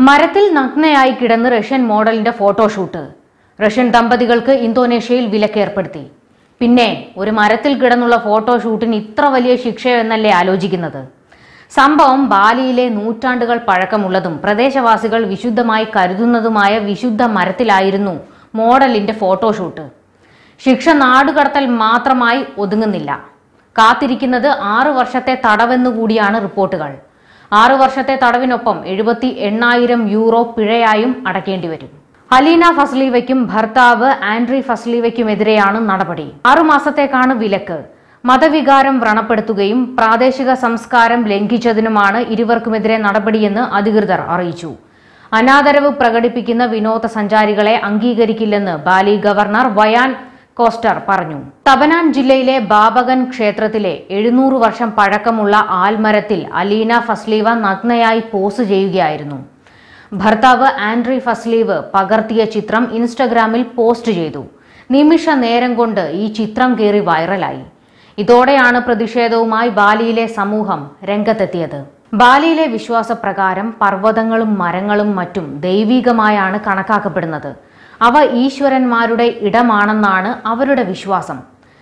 മരത്തിൽ നഗ്നയായി കിടന്ന് റഷ്യൻ മോഡലിന്റെ ഫോട്ടോഷൂട്ട്. റഷ്യൻ ദമ്പതികൾക്ക് ഇന്തോനേഷ്യയിൽ വിലക്കേർപ്പെടുത്തി. പിന്നെ ഒരു മരത്തിൽ കിടന്നുള്ള ഫോട്ടോഷൂട്ടിന് ഇത്ര വലിയ ശിക്ഷയെന്നല്ലേ ആലോചിക്കുന്നത്? സംഭവം ബാലിയിലെ നൂറ്റാണ്ടുകൾ പഴക്കമുള്ളതും പ്രദേശവാസികൾ വിശുദ്ധമായി കരുതുന്നതുമായ വിശുദ്ധ മരത്തിലായിരുന്നു മോഡലിന്റെ ഫോട്ടോഷൂട്ട്. ശിക്ഷ നാടുകടത്തൽ മാത്രമായി ഒതുങ്ങുന്നില്ല. കാത്തിരിക്കുന്നത് 6 വർഷത്തെ തടവെന്നുകൂടിയാണ് റിപ്പോർട്ടുകൾ. 6 വർഷത്തെ തടവിനൊപ്പം 78,000 യൂറോ പിഴയായും അടയ്ക്കേണ്ടി വരും. അലീന ഫസ്ലീവയ്ക്കും ഭർത്താവ് ആൻഡ്രി ഫസ്ലീവയ്ക്കുമെതിരെയാണ് നടപടി. 6 മാസത്തേക്കാണ് വിലക്ക്. മതവികാരം വ്രണപ്പെടുത്തുകയും പ്രാദേശിക സംസ്കാരം ലംഘിച്ചതിനുമാണ് ഇരുവർക്കുമെതിരെ നടപടിയെന്ന് അധികൃതർ അറിയിച്ചു. അനാദരവ് പ്രകടിപ്പിക്കുന്ന വിനോദസഞ്ചാരികളെ അംഗീകരിക്കില്ലെന്ന് ബാലി ഗവർണർ വയാൻ കോസ്റ്റർ പറഞ്ഞു. തബനാൻ ജില്ലയിലെ ബാബഗൻ ക്ഷേത്രത്തിലെ 700 വർഷം പഴക്കമുള്ള ആൽമരത്തിൽ അലീന ഫസ്ലീവ നഗ്നയായി പോസ് ചെയ്യുകയായിരുന്നു. ഭർത്താവ് ആൻഡ്രി ഫസ്ലീവ് പകർത്തിയ ചിത്രം ഇൻസ്റ്റഗ്രാമിൽ പോസ്റ്റ് ചെയ്തു. നിമിഷ നേരം കൊണ്ട് ഈ ചിത്രം കയറി വൈറലായി. ഇതോടെയാണ് പ്രതിഷേധവുമായി ബാലിയിലെ സമൂഹം രംഗത്തെത്തിയത്. ബാലിയിലെ വിശ്വാസപ്രകാരം പർവ്വതങ്ങളും മരങ്ങളും മറ്റും ദൈവികമായാണ് കണക്കാക്കപ്പെടുന്നത്. അവ ഈശ്വരന്മാരുടെ ഇടമാണെന്നാണ് അവരുടെ വിശ്വാസം.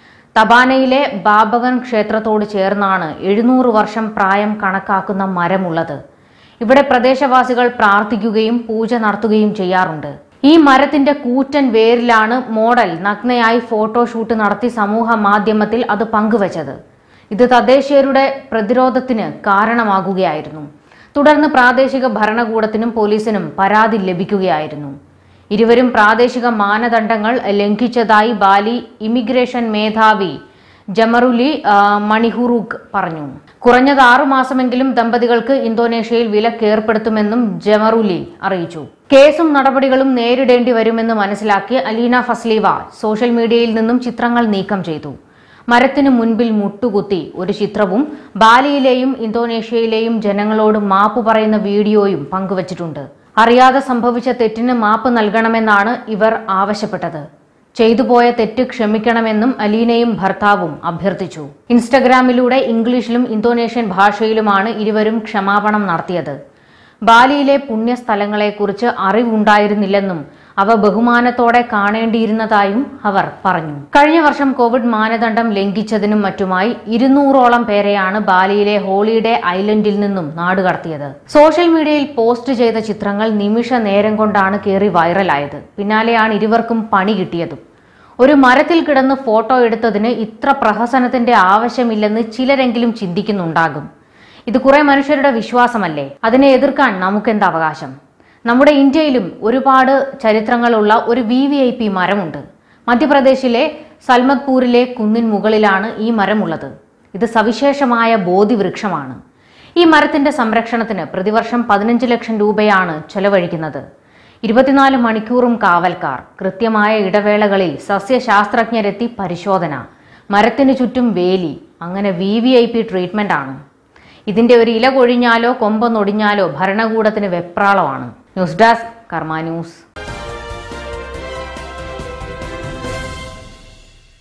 തബാനയിലെ ബാബഗൻ ക്ഷേത്രത്തോട് ചേർന്നാണ് 700 വർഷം പ്രായം കണക്കാക്കുന്ന മരമുള്ളത്. ഇവിടെ പ്രദേശവാസികൾ പ്രാർത്ഥിക്കുകയും പൂജ നടത്തുകയും ചെയ്യാറുണ്ട്. ഈ മരത്തിന്റെ കൂറ്റൻ വേരിലാണ് മോഡൽ നഗ്നയായി ഫോട്ടോഷൂട്ട് നടത്തി സമൂഹ മാധ്യമത്തിൽ അത് പങ്കുവച്ചത്. ഇത് തദ്ദേശീയരുടെ പ്രതിരോധത്തിന് കാരണമാകുകയായിരുന്നു. തുടർന്ന് പ്രാദേശിക ഭരണകൂടത്തിനും പോലീസിനും പരാതി ലഭിക്കുകയായിരുന്നു. ഇരുവരും പ്രാദേശിക മാനദണ്ഡങ്ങൾ ലംഘിച്ചതായി ബാലി ഇമിഗ്രേഷൻ മേധാവി ജമറുലി മണിഹുറൂക്ക് പറഞ്ഞു. കുറഞ്ഞത് 6 മാസമെങ്കിലും ദമ്പതികൾക്ക് ഇന്തോനേഷ്യയിൽ വിലക്കേർപ്പെടുത്തുമെന്നും ജമറുലി അറിയിച്ചു. കേസും നടപടികളും നേരിടേണ്ടി വരുമെന്ന് മനസ്സിലാക്കി അലീന ഫസ്ലീവ സോഷ്യൽ മീഡിയയിൽ നിന്നും ചിത്രങ്ങൾ നീക്കം ചെയ്തു. മരത്തിനു മുൻപിൽ മുട്ടുകുത്തി ഒരു ചിത്രവും ബാലിയിലെയും ഇന്തോനേഷ്യയിലെയും ജനങ്ങളോട് മാപ്പ് പറയുന്ന വീഡിയോയും പങ്കുവച്ചിട്ടുണ്ട്. അറിയാതെ സംഭവിച്ച തെറ്റിന് മാപ്പ് നൽകണമെന്നാണ് ഇവർ ആവശ്യപ്പെട്ടത്. ചെയ്തുപോയ തെറ്റ് ക്ഷമിക്കണമെന്നും അലീനയും ഭർത്താവും അഭ്യർത്ഥിച്ചു. ഇൻസ്റ്റഗ്രാമിലൂടെ ഇംഗ്ലീഷിലും ഇന്തോനേഷ്യൻ ഭാഷയിലുമാണ് ഇരുവരും ക്ഷമാപണം നടത്തിയത്. ബാലിയിലെ പുണ്യസ്ഥലങ്ങളെക്കുറിച്ച് അറിവുണ്ടായിരുന്നില്ലെന്നും അവ ബഹുമാനത്തോടെ കാണേണ്ടിയിരുന്നതായും അവർ പറഞ്ഞു. കഴിഞ്ഞ വർഷം കോവിഡ് മാനദണ്ഡം ലംഘിച്ചതിനും മറ്റുമായി 200ഓളം പേരെയാണ് ബാലിയിലെ ഹോളിഡേ ഐലൻഡിൽ നിന്നും നാടുകടത്തിയത്. സോഷ്യൽ മീഡിയയിൽ പോസ്റ്റ് ചെയ്ത ചിത്രങ്ങൾ നിമിഷ നേരം കൊണ്ടാണ് കയറി വൈറലായത്. പിന്നാലെയാണ് ഇരുവർക്കും പണി കിട്ടിയതും. ഒരു മരത്തിൽ കിടന്ന് ഫോട്ടോ എടുത്തതിന് ഇത്ര പ്രഹസനത്തിന്റെ ആവശ്യമില്ലെന്ന് ചിലരെങ്കിലും ചിന്തിക്കുന്നുണ്ടാകും. ഇത് കുറെ മനുഷ്യരുടെ വിശ്വാസമല്ലേ? അതിനെ എതിർക്കാൻ നമുക്കെന്ത് അവകാശം? നമ്മുടെ ഇന്ത്യയിലും ഒരുപാട് ചരിത്രങ്ങളുള്ള ഒരു VVIP മരമുണ്ട്. മധ്യപ്രദേശിലെ സൽമത്പൂരിലെ കുന്നിൻ മുകളിലാണ് ഈ മരമുള്ളത്. ഇത് സവിശേഷമായ ബോധി വൃക്ഷമാണ്. ഈ മരത്തിന്റെ സംരക്ഷണത്തിന് പ്രതിവർഷം 15 ലക്ഷം രൂപയാണ് ചെലവഴിക്കുന്നത്. 24 മണിക്കൂറും കാവൽക്കാർ, കൃത്യമായ ഇടവേളകളിൽ സസ്യശാസ്ത്രജ്ഞരെത്തി പരിശോധന, മരത്തിന് ചുറ്റും വേലി, അങ്ങനെ VVIP ട്രീറ്റ്മെന്റ് ആണ്. ഇതിന്റെ ഒരു ഇല കൊഴിഞ്ഞാലോ കൊമ്പൊന്നൊടിഞ്ഞാലോ ഭരണകൂടത്തിന് വെപ്രാളമാണ്. News desk Karma news.